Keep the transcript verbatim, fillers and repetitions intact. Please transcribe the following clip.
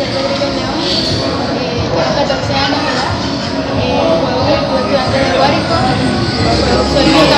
soy Rodrigo León, eh, tengo catorce años de edad, eh, juego en el Club Estudiantes de Guárico, soy